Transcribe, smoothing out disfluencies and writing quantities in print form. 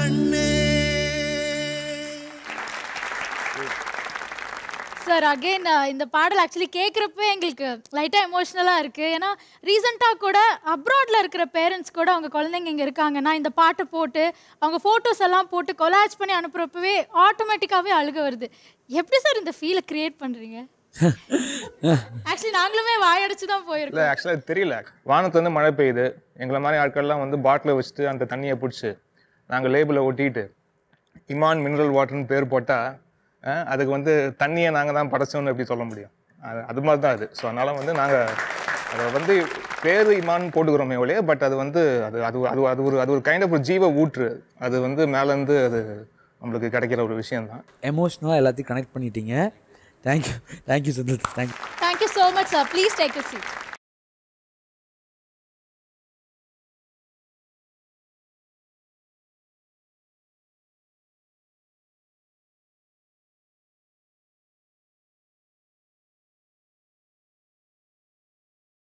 Sir again இந்த பாடல் actually கேட்குறப்ப எங்களுக்கு லைட்டாக எமோஷ்னலாக இருக்குது. ஏன்னா ரீசெண்டாக கூட அப்ராடில் இருக்கிற பேரண்ட்ஸ் கூட அவங்க குழந்தைங்க இங்கே இருக்காங்கன்னா இந்த பாட்டை போட்டு அவங்க ஃபோட்டோஸ் எல்லாம் போட்டு கொலாஜ் பண்ணி அனுப்புகிறப்பவே ஆட்டோமேட்டிக்காகவே அழுக வருது. எப்படி சார் இந்த ஃபீலை க்ரியேட் பண்ணுறீங்க? ஆக்சுவலி நாங்களுமே வாயடிச்சு தான் போயிருக்கோம். இல்லை ஆக்சுவலாக தெரியல, வானத்து வந்து மழை பெய்யுது, எங்களை மாதிரி ஆட்கள்லாம் வந்து பாட்டிலை வச்சுட்டு அந்த தண்ணியை பிடிச்சி நாங்கள் லேபிளை ஒட்டிட்டு இமான் மினரல் வாட்டர்னு பேர் போட்டால் அதுக்கு வந்து தண்ணியை நாங்கள் தான் படைச்சோன்னு எப்படி சொல்ல முடியும்? அது மாதிரி தான் அது. ஸோ அதனால் வந்து நாங்கள் அதை வந்து பேர் இமான் போட்டுக்கிறோமே ஒழிய, பட் அது வந்து அது அது அது அது ஒரு கைண்ட் ஆஃப் ஒரு ஜீவ ஊற்று. அது வந்து மேலேருந்து அது நம்மளுக்கு கிடைக்கிற ஒரு விஷயம்தான். எமோஷ்னலாக எல்லாத்தையும் கனெக்ட் பண்ணிட்டீங்க. Thank you Sundar. Thank you so much sir. Please take a seat.